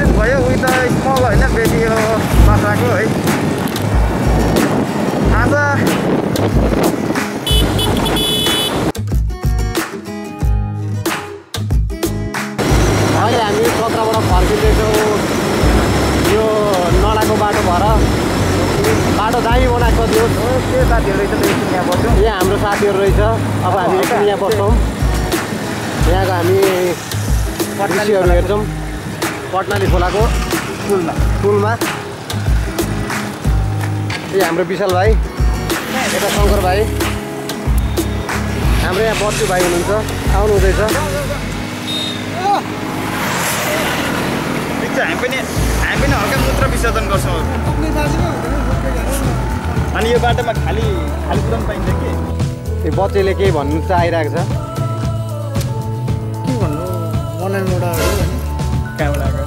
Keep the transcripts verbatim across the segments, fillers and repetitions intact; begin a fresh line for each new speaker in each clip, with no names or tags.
भयो उही त स्मल होइन बेबी हो बाख्राको है आज
अहिले हामी चत्राबाट फर्किँदैछौँ यो नलाको बाटो भएर बाटो दामी बनाएको थियो
के साथीहरू रहेछ त यहाँ बस्छौँ
यहाँ हाम्रो साथीहरू रहेछ अब हामी एकछिन यहाँ बस्छौँ यहाँको हामी दृश्यहरू हेर्छौँ पटनाली खोलाको
पुलमा
पुलमा यो हाम्रो विशाल भाइ यता शङ्कर भाइ हाम्रो यहाँ बच्चु भाइ हुनुहुन्छ आउनु हुँदैछ
हामी पनि हामी पनि हल्का मूत्र विसर्जन गर्छौँ अनि यो बाटोमा खाली खाली कुदाउनु पाइन्छ कि
यो बच्चैले केही भन्नु चाहिँ आइरहेको छ
के भन्नु बनाइ मोडाहरू होइन
कहाँबाट आएको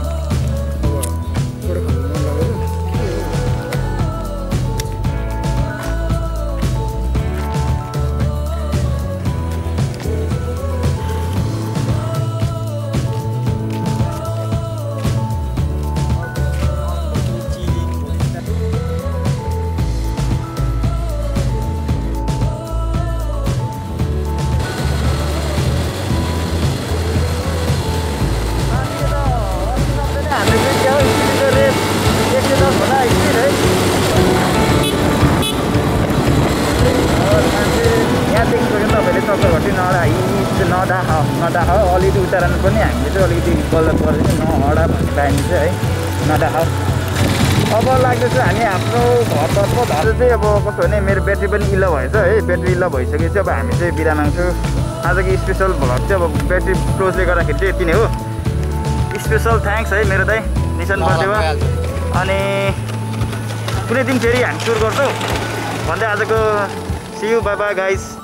नडाह अलिकति उतारनु पनि हामीले चाहिँ अलिकति गल्त पर्दैन नहडा भन्ने बानी चाहिँ है नडाह अब लाग्दैछ हामी आफ्नो घरतर्फ घर चाहिँ अब कस्तो भने मेरो ब्याट्री पनि इल्लो भएछ है ब्याट्री इल्लो भइसकेपछि अब हामी चाहिँ बिदा माग्छौँ आजको स्पेसल भ्लग चाहिँ अब ब्याट्री क्लोजले गर्दाखेरि चाहिँ यति नै हो स्पेसल थ्याङ्क्स है मेरो दाइ निशान बर्थडेमा अनि कुनै दिन फेरि हामी टुर गर्छौँ भन्दै आजको see you bye bye guys